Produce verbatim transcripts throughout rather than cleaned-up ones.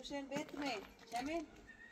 schön Wetter mehr. Schau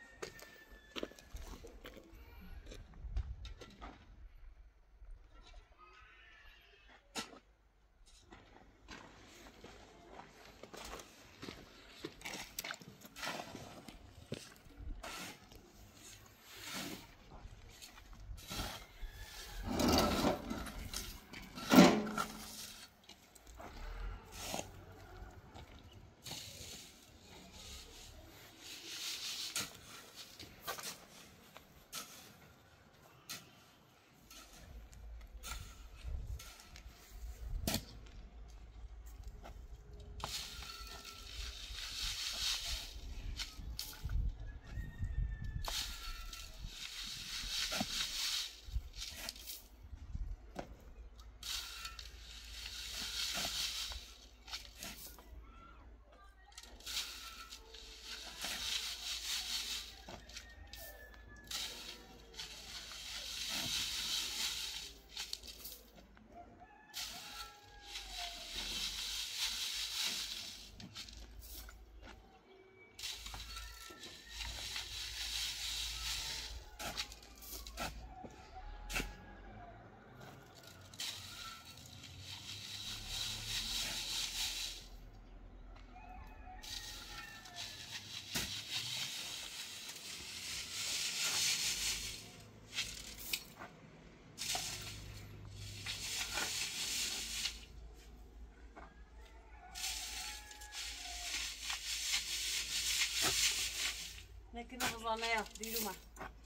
Ne que nos van a ir uma.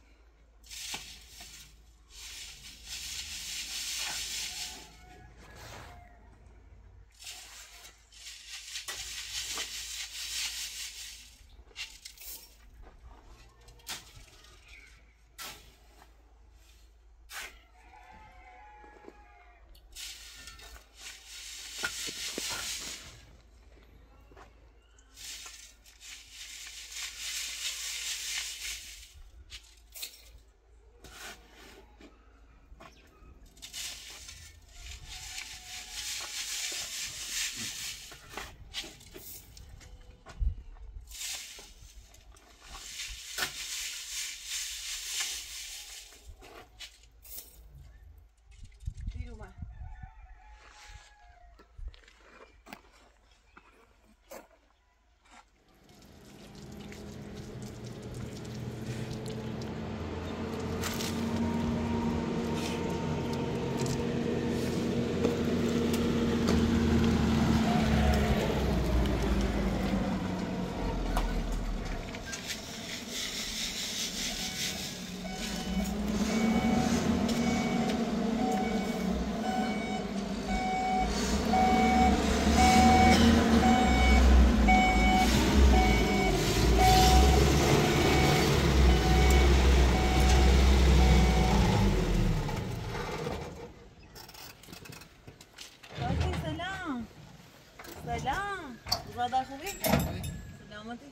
سلام زاده خوبی؟ سلامتی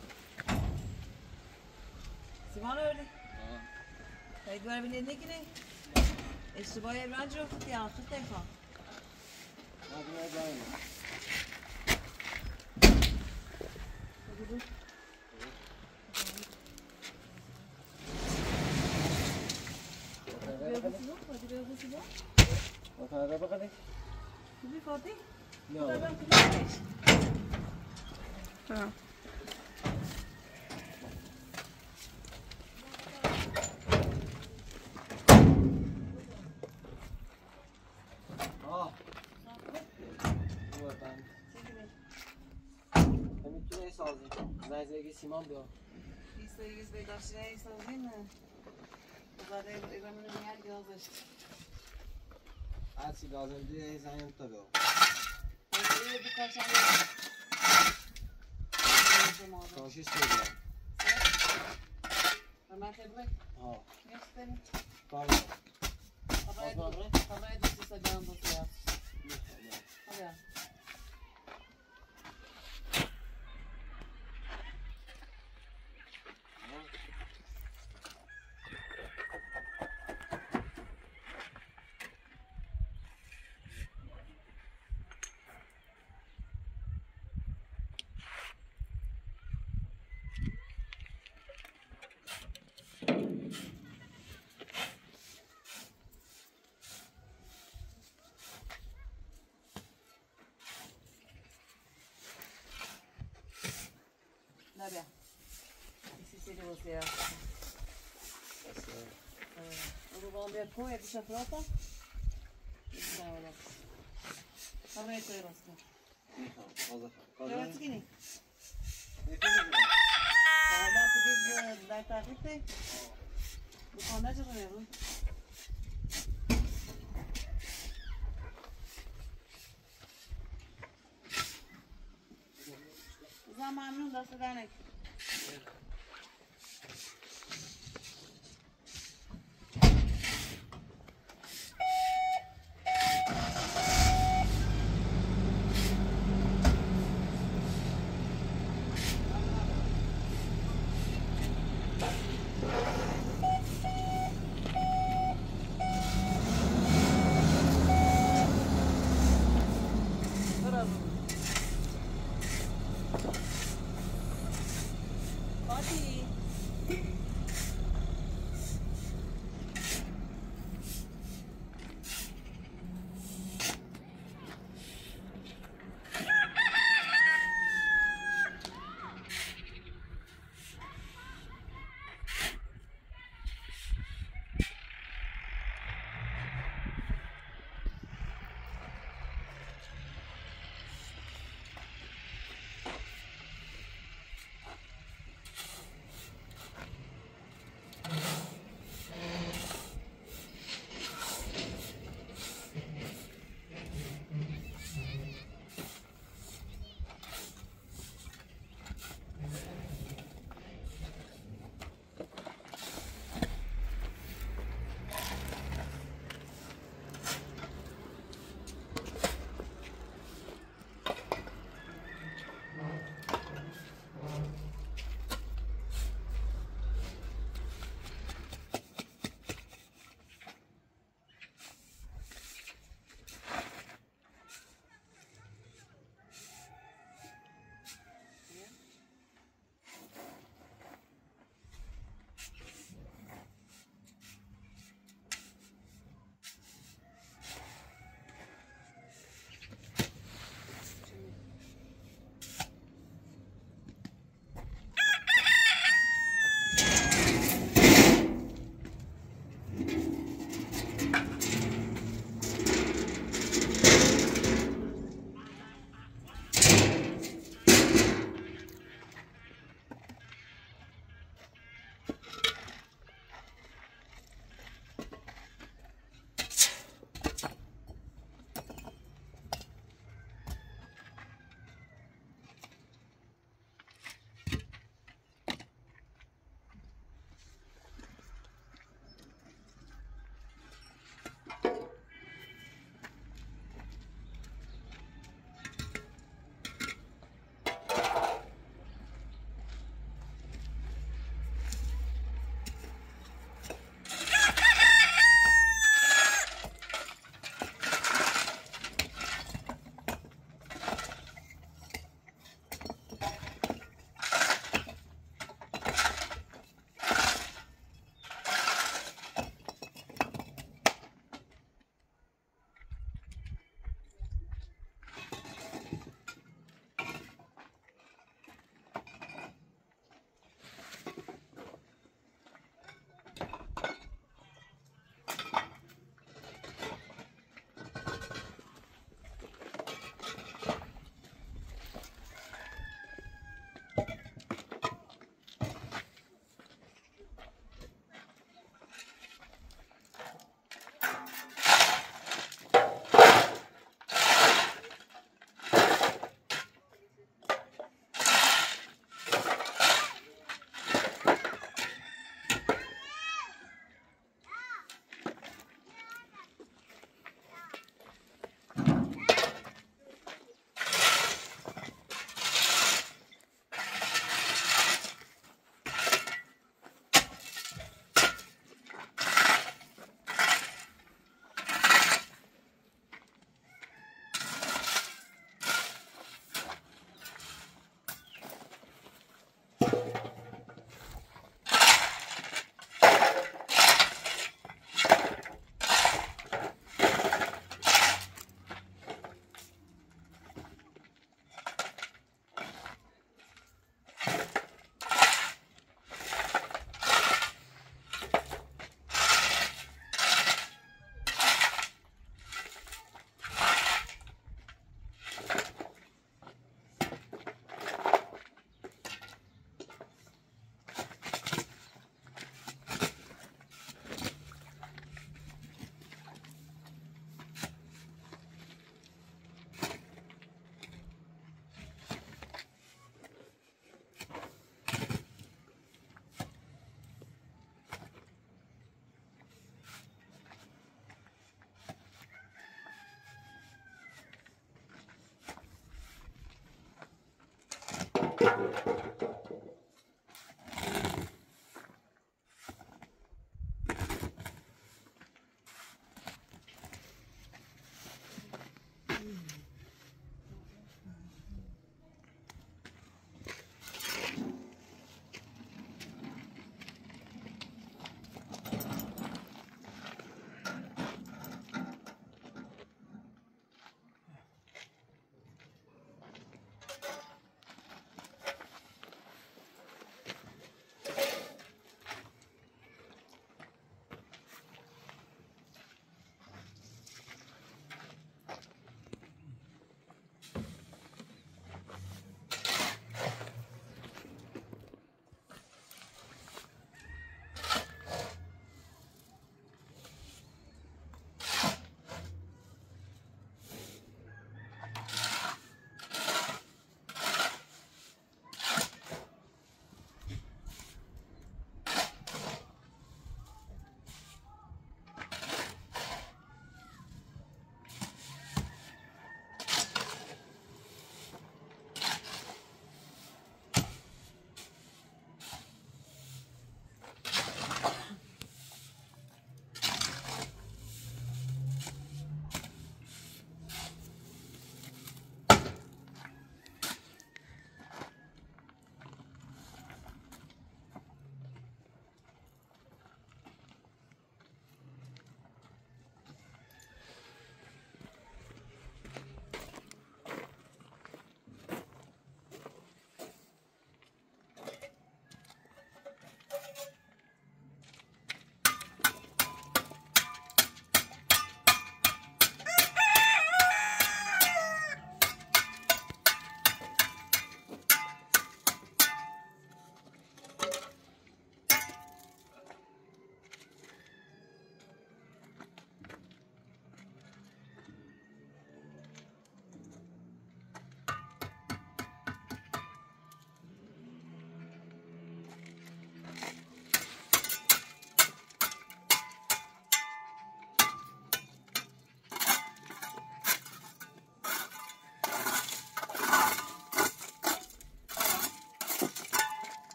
سیمان öyle Kayıt var bile ne ki ne? اشتباهی ابراج رو فتی آخر تکا Hadi ya daima. Hadi bir ögüsü bu. Bakın araba kadar. Kubi Fatih? Yok. Ben kubi Tamam. Ah. Bu vatan. Ben میتونه سازی. زنگ سیمان بیا. بیست و یک بیداشته سازی نه. زاده ایران میاد گذاشت. هر چی لازم دیگه زنگ تو بیا. یه بکاشم. کاشی سویا. من خبره. ها. نیستم. کار. خبره دوره. خبره دوستی سجام دوستی. آیا. burası ya. Och då var vi på ett köprata. Det är bra då. Har vi ett öra ska. Fazla. Jag vet inte. Ne yapıyorsun? Hala på det där taktikte. Bu konuda çalışıyorum. Zamanını da sıranek.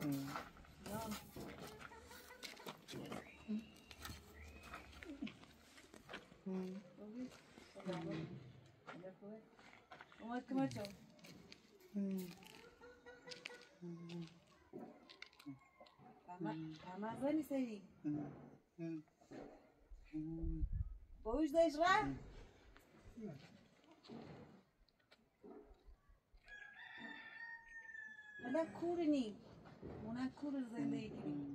Ja. Vamos comer tchau. Amazon isso aí. Boas dez lá? Olha a cura ni. Ona cura zende gibi.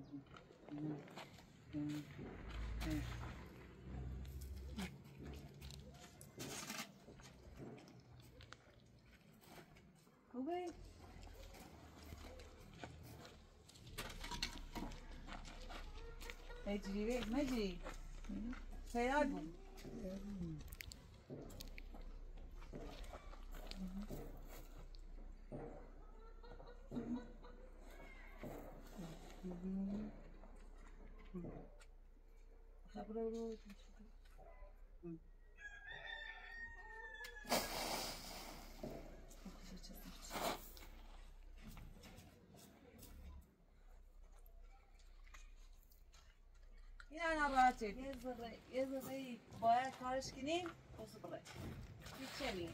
Kube. Hey, Jiri, Maji. Say album. Sabro. İnan abartı. Yazılı, yazılı bayağı karışkınım. O sıfırı. Geçelim.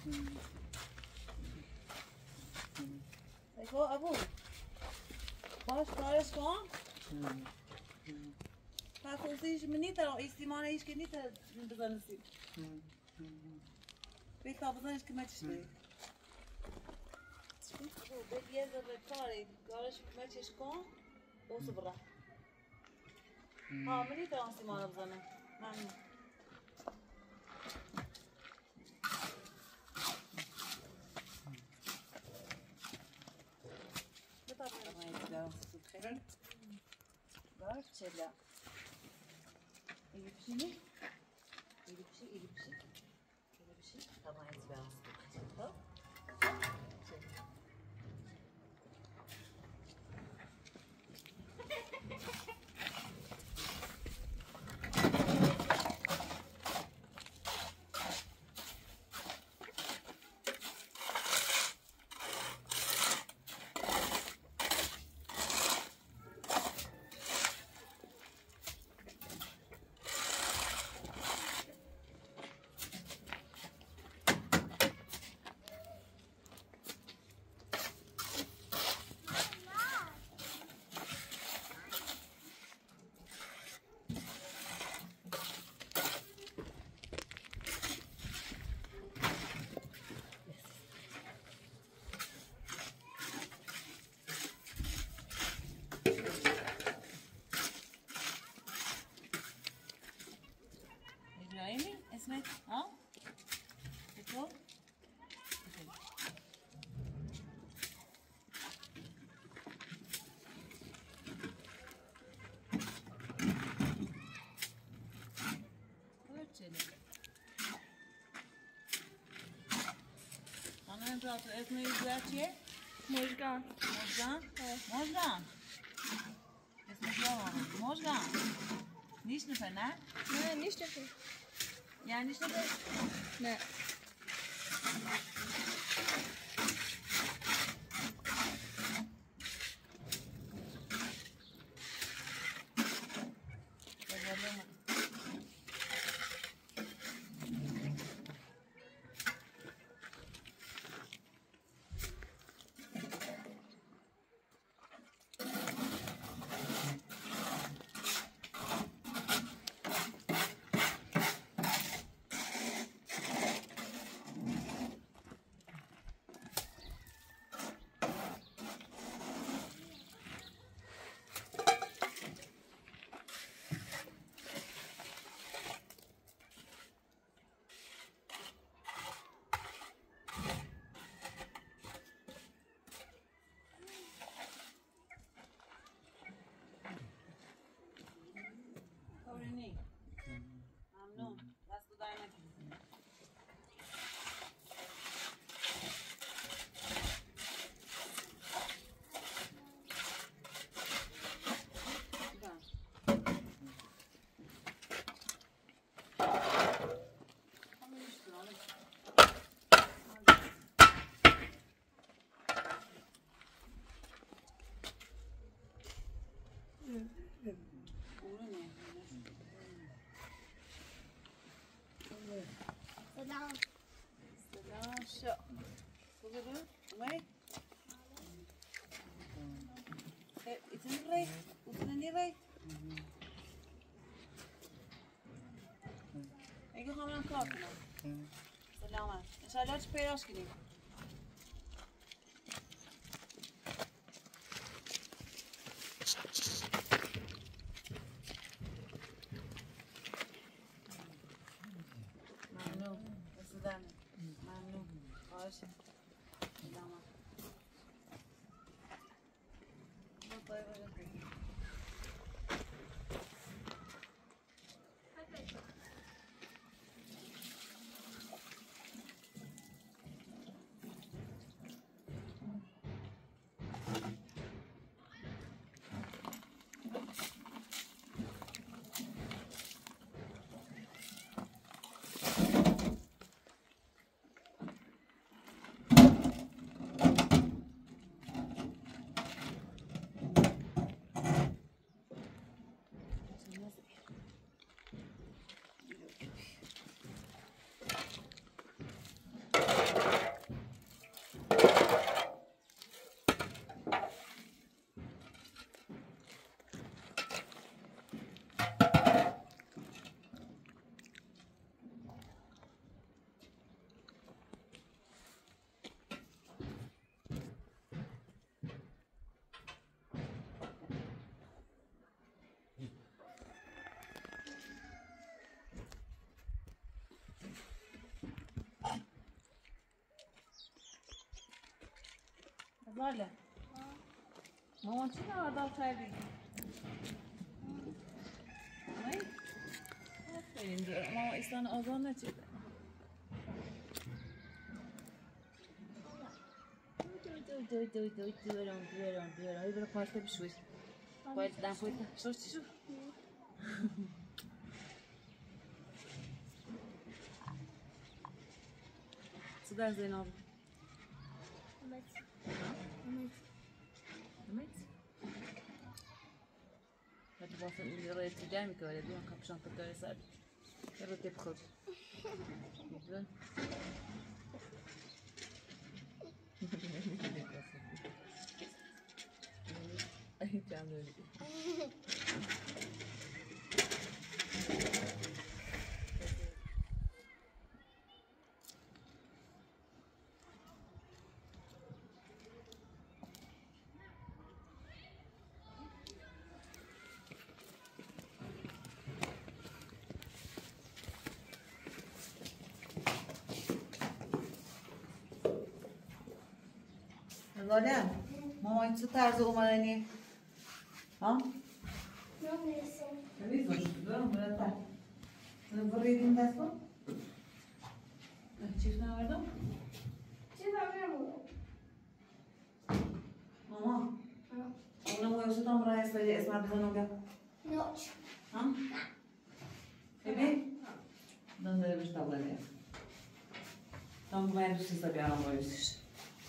Eko abu. Baş karışkan. Kakos iş mi nita o istimana iş ki nita nintazanısı. Bir kapıdan iş kime çişti. Bu bir yazılı karı karışkan çişkan. O sıfırı. हाँ मेरी तरह से मारा बजाना हाँ बता मेरा भाई क्या सुखेरन बार चला ये bir şey ne? ये bir şey, ये bir şey, ये bir şey. Tamam ezber. Tamam. İbrahim'i, Esmet, ha? Betul? Ölçelim. Tanrım prato, Esmet izlerçiye? Možgan. Možgan? Možgan? Esmet yalan. Možgan? Nič ne fe, ne? Ne, ništa ti. Yani işte de Ne. ray? Oefenen die ray? Ik ga hem koken. Salama. Salat peras kini. ممنون. رسیدن. ممنون. باشه. سلام. طيب Vale. Mama چی آدم کردی؟ نه؟ آفرین داره. ماما ایستان آزان نچیده. دوی دوی دوی دوی دویرم دویرم دویرم. ای برای پاسته بشوی. باید دم پویده. شو چی شو؟ صدای زیناب. هذا باصل اللي رأيت قدامك ولا دون كابشون تقدر سعد يلا تدخل زين أي تعمل Zaten mama hiç tarzı olmadan ha? Yok neyse. Tabii zorluyor böyle tar. Sana buraya din desmo? Çift ne vardı? Çıkamıyorum. Mama. Ona mı yoksa tam buraya söyle esmer bunu gel. Yok. Ha? Evet. Dan da bir tabla ne? Tam bu ben düşse bir aram var işte.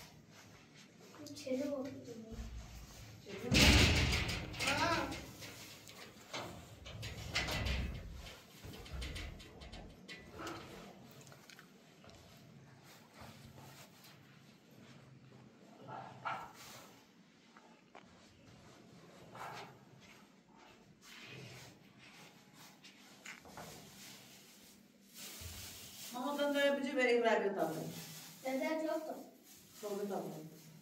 İçeri oldu. Mama dan da yapıcı ve evler bir tabla. Neden yoktu? Sol bir tabla.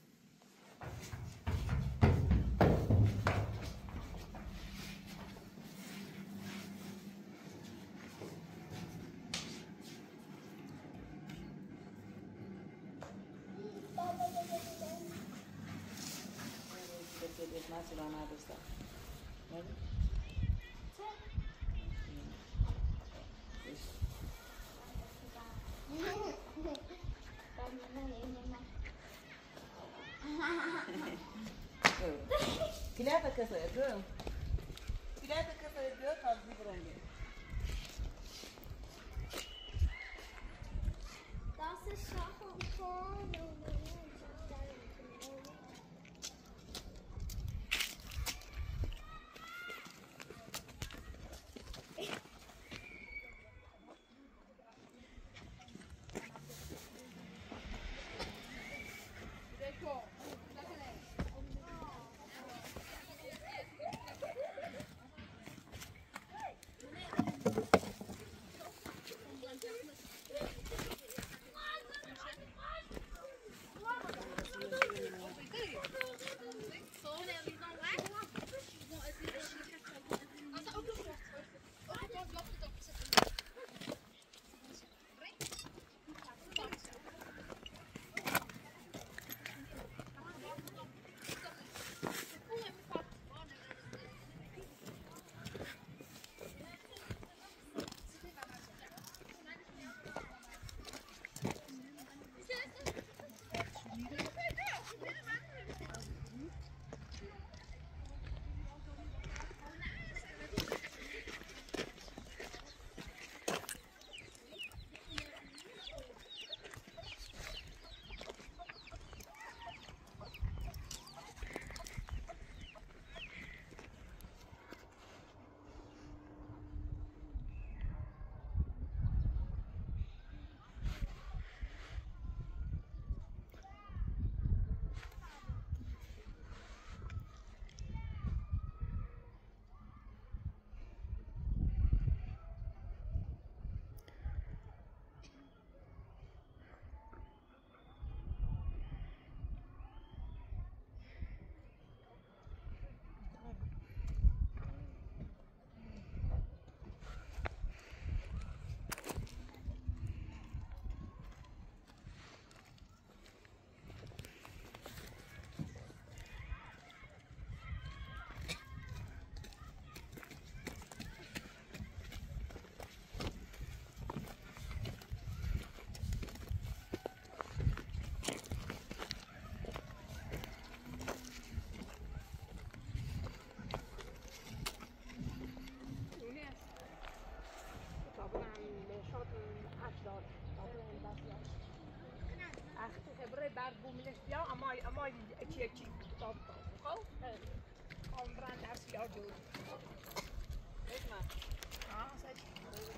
Nasıl anladıysa. Ne? Kilata kasa yapıyor. Kilata kasa yapıyor, tarzı burange. Das ist schon vorne. stop komen. Oh, nee. Kom brand naast jou doen. Kijk maar. Ja, zet je.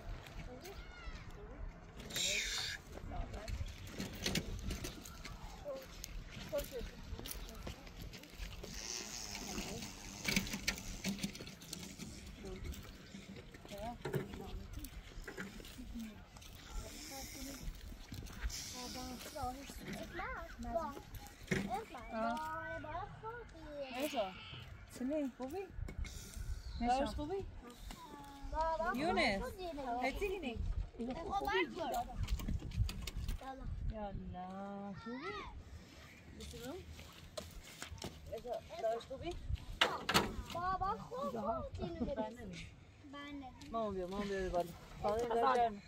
Neyse. Seni, Bobby. Neyse, Bobby. Yunus. Hadi yine. Yalla. Bobby. Bitirelim. Neyse, Dağış Bobby. Baba خوب Ben de mi? Ben de. Ne oluyor, ne oluyor bana? Bana verler mi?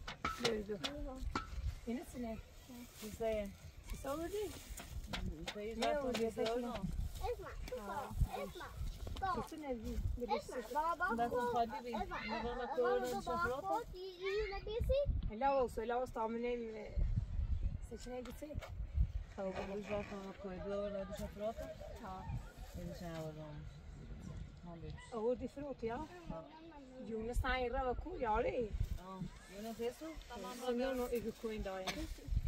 Yine sine. Hüseyin. Sonra değil. Hüseyin Ne zaten oluyor bizi peki? öyle. اسمع اسمع طب Kesin evi. Birisi. اسمع بابا Ben خوب sana Hadi Bey. اسمع Ne bana بابا koyuyorum şoförü. خوب يجي لبيسي Helal olsun. Helal olsun. Tahminen seçeneğe gitsek. Kavgamız zaten koydu orada bir şoförü. Ha. Bir şey alalım. Ağır difrot ya. Yunus aynı rava ku yare. Tamam. Yunus Yesu. Tamam. Sonra no evi koyun da yani.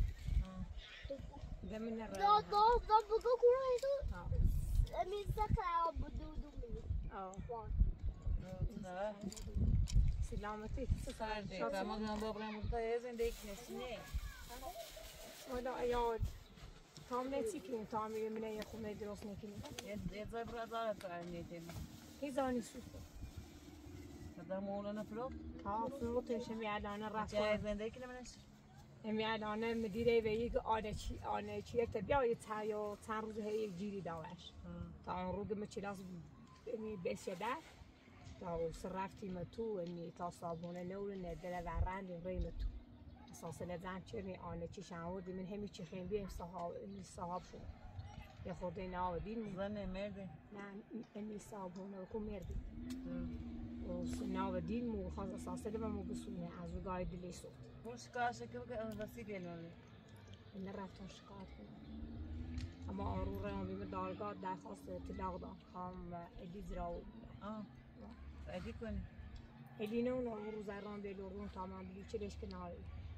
Demin ne ده rava. ده ده بدو كورة هيدو Ha. أمي سكر بدو دو مني Ha. Ne? Selameti. Sardı. Tamam. Babam burada evinde iknesini. Valla ya tam ne çekiyorum tam yemin ederim kumne dros ne kim. Yedzaj brazara karniyetim. Hizani sus. Kadar moğlana prop. Ha frot eşim yalana rafta. Cahizindeki ne meneş? ام یالانه مدیره و یک آنچی آنچی یک تبیا یه تا یا چند روز هی یک جیری داورش تا اون روز مچلاس امی بسیده تا اوس رفتیم تو امی تا صابونه نور ندله و رند ریم تو اساس نزن چه می آنچی شنوردی من همی چی خیم بیم صاحب امی صاحب شد یه خورده اینا آدین Zane merdi. نه امی صابونه کو مردی اوس ناودین مو خاص اساس ده مو بسونه از گای دلی سوت Hoş karşıkı vasile gelmeli. من رفتم شکایت کنم اما آرو را بیم دارگاه درخواست اطلاق داد هم الیز را Aa. Hadi konu. eline onu آرو زران بلورون تمام بلی چلش کنار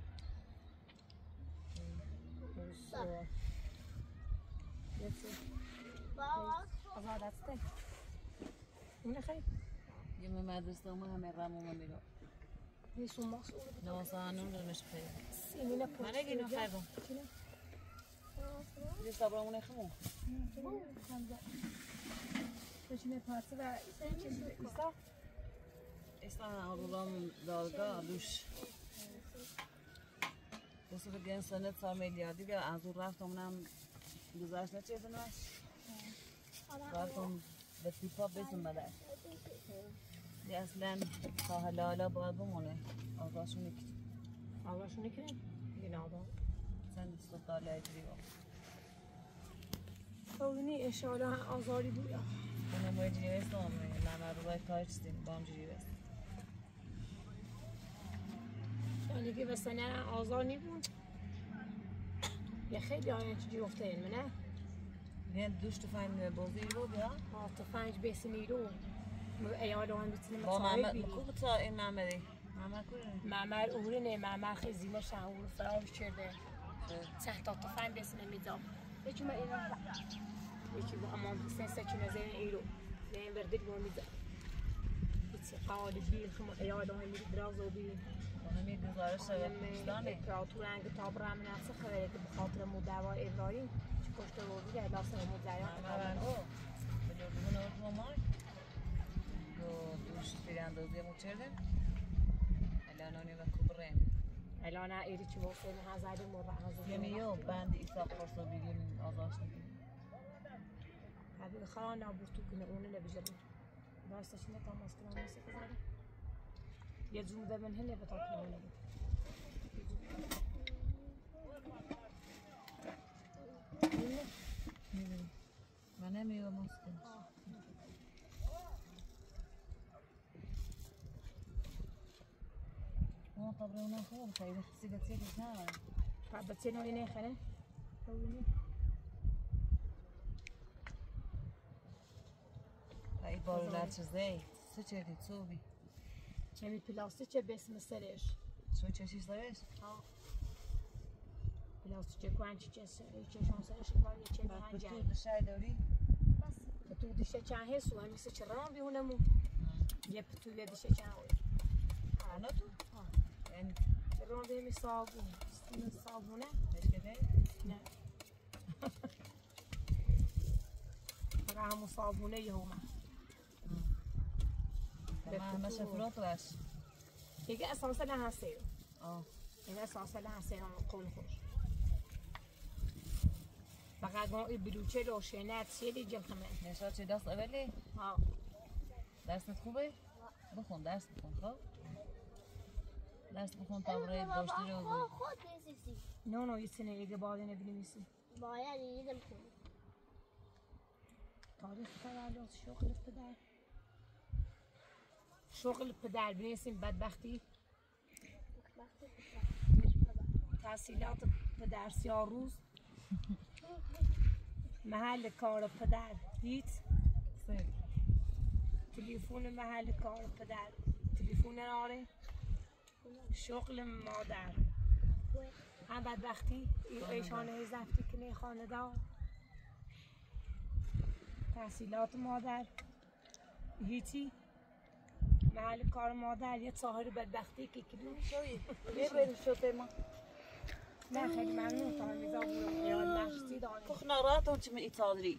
بابا آزاد است اون خیلی Yeme medreste ama hemen ramuma milo. نیسون ماسون Ne sanın da meşpe. سینینه پشت Bana gino hayvan. Bir sabramını kımı. Peşine parti ve İsa İstan arulam dalga duş. Bu sefer gen senet samelya diye azur raftom nam güzaş ne çetin var. Raftom به تیپا بزن مدر دی اصلا تا حالا حالا باید بمونه آقاشون نکید آقاشون نکنه دیگه آقا sen دست داله اجری با اونی اشاره آزاری بود اونه ما اجری بست آمه نمه رو باید تایچ دیم با هم جری بست یعنی که به سنه آزار نی بود یه خیلی آنه چجوری افته این منه نه دوش تو فهم بازی رو بیا ها تفنج بسنی رو ایال هم بتونیم با محمد مصاحب مکو بتا این محمدی محمد کنه معمر اورنه معمر خیلی زیما شنور فراموش کرده چند تا تفنگ بسنه میدام یکی ما ایران یکی با امان بسن سکنه زین ایرو زین بردید ما میدام یکی قاعد بیل خم ایال هم میری دراز و بیل اونه می گزارش شده پشتانه اکراتور انگ تاب رام نفسه خبره که بخاطر مدوا ابراهیم چی کشته بودی که لاسه مدریان محمد او بلو بگونه او مای دو دوش تیراندازی مچرده الان اونی و کبرین الان ایری چی واسه هزاری مرا یعنی یو بند ایسا خورسا بیگیم آزاش نگیم هذه خانة بورتو كنا قلنا لا بجرب بس شنو كان ماسكنا نفسك زاري يزوم ده من هنا بتاكل ولا من نمیو ماسکن ما طبعا هنا خير خير خسيبة تيجي زمان حبتين وين خنا ای بارولت زیت سو چه دی صوبی کمی پلاستیکه بسم سرش سو چه چیز دارش؟ ها پلاستیکه کوانچی چه چشون سرش کار یه چه بعد هنجه تو دشای داری؟ تو دیشه چند هست و همیشه چه رام بیهونمو یه پتو یه دیشه چند هست انا تو؟ یعنی چه رام بیهمی صابون صابونه؟ بشکده؟ نه فقط همون صابونه یه همه تمام همه شفرات باش دیگه اسانس لحسه آه این اسانس لحسه هم قول خوش فقط ما این بلوچه روشنه سیلی جل خمه نشاد چه دست اولی؟ ها درست خوبه؟ بخون درس بخون خب؟ درس بخون تا برای داشتی رو خود خود نیستی نه نه یه سنه ایگه باقی نبینیمیسی باید یه کنم تاریخ تولد شغل پدر شغل پدر بنویسیم بدبختی تحصیلات پدر سیاه روز محل کار پدر هیچ تلفن محل کار پدر تلفن آره شغل مادر هم بدبختی ایشانه زفتی کنه خانه دار تحصیلات مادر هیچی محل کار مادر یه ظاهر بدبختی که کدوم شوی یه بریم شده ما نه خیلی ممنون تا همیزا بودم یاد مرسی دانه کخ نارات اون چی من ایتادری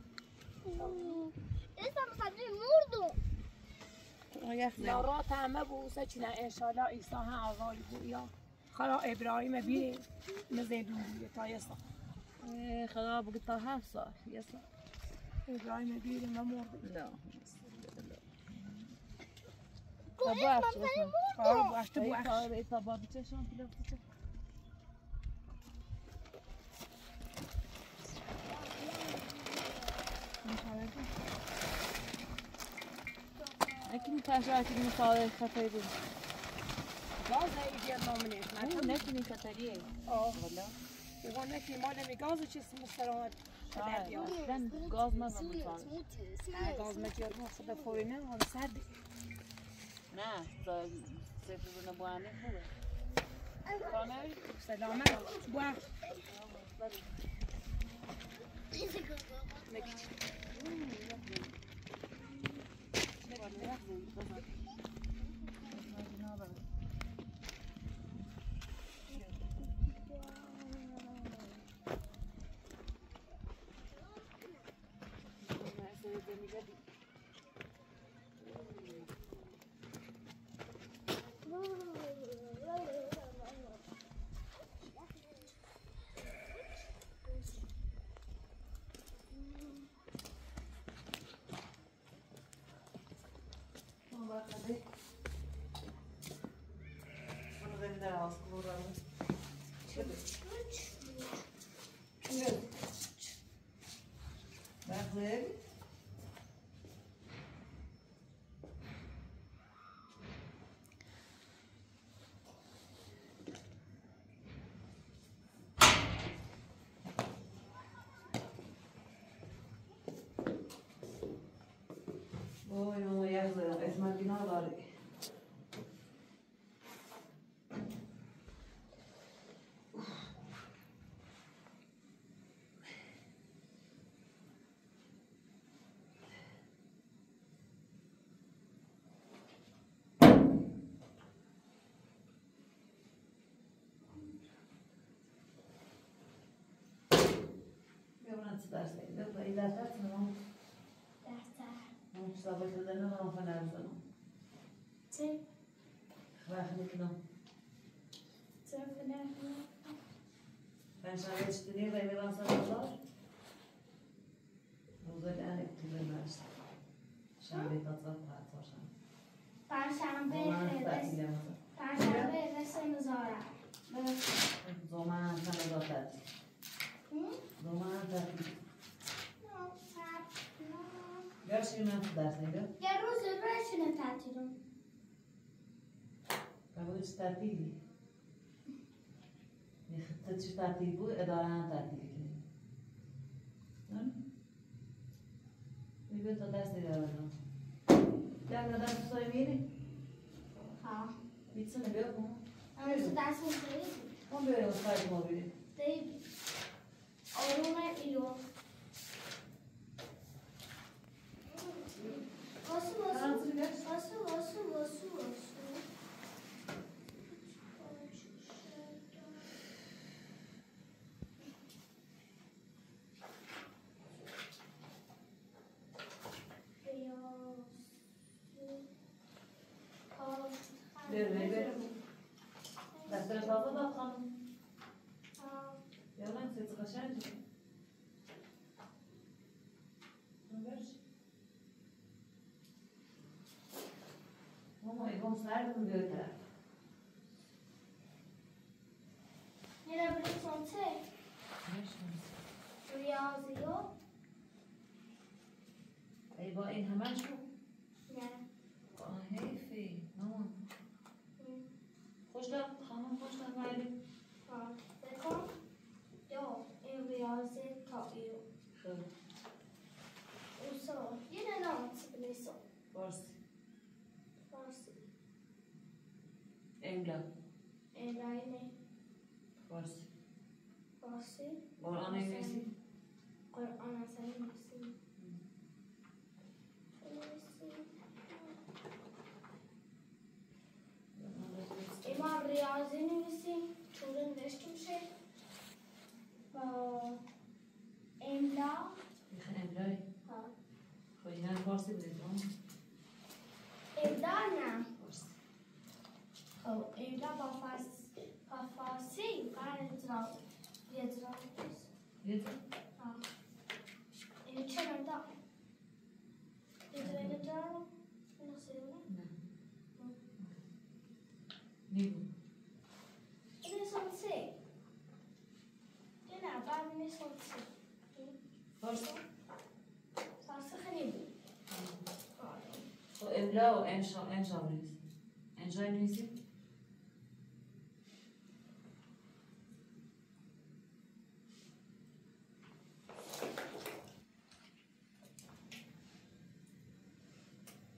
لسه مصدری مردم نارات همه بوسه چینه انشالله ایسا هم آزایی بود یا خلا ابراهیم بیره نزیدون بیره تا یه سال خدا بگه تا هفت سال یه سال ابراهیم بیره ما مرده لا لسه مصدری کارو مردم باشته ای بوخش کار ای تا بابی چشم پیلو بچه اکنی تشرفی میخواه خطایی بود باز ایدیت نامنیت اون نکنی خطریه آه والا بگو نکی ما نمیگاز چیز مسترامت پدر بیاد من گاز مزم میتوانم گاز مجیار ما خدا فورینه هم سردی نه تا سفر نبوانی خوبه کامل سلامت بوخش Ой, мама, я знаю, это маргинал дали. Я вранці даш, я йду, я даш, non stavo credendo non fa nervo. Sì. Guarda che no. Sì, finito. Pensa che ci teneva e mi avanza a lavorare? Non so neanche che ti basta. Şahane tatlı tatlı. Perşembe Zaman ve tatil Perşembe ve Salı Zara. Zaman sana da tatil. Hı? Zaman tatil. Yok, saat. Gerçekten dersin değil mi? Ya روز برشونه تعطیلم. قبول تعطیلی. خطه چی تعطیل بود؟ اداره هم تعطیلی کنیم. نه؟ میگه تا دست اداره دارم. Ja, na dann soll ich mir ها wie zu einer Wirkung. انا تو دست می‌گیری Komm, wir uns beide mal wieder. دی آروم ایلو واسو واسو Kannst du das? واسو واسو واسو واسو Ver, ver, ver. دفتر بابا با خانم. يلا نسيت غشاج. نبرش. ماما يقوم صار من بيوتها. میره بریتونته ریاضیو ای با این همه شو. نه آه حیفی. ماما. خوش داد خانم خوش داد ولی. ها بکن یا این ریاضی تا ایو خب. اوسا یه ننات بلیسو فارسی. فارسی املا. ایرانی فارسی. فارسی قرآن انگلیسی. قرآن اصلا نیستی ایما ریاضی نویسیم چون نوشته میشه با املا میخوای املایی. ها خب اینا فارسی بدید. املا نه فارسی. خب املا با فارسی با فارسی قرار اجرا اجرا یه ها این چه ندا اجرا اجرا نسیونه نه. نیگو. این سانسی یه نه بعد این سانسی فارسی. فارسی خیلی بود خب املا و انشا انشا بنویسی. انشا بنویسی.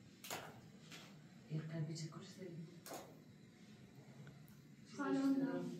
یک قلبی چه کرسی. خانم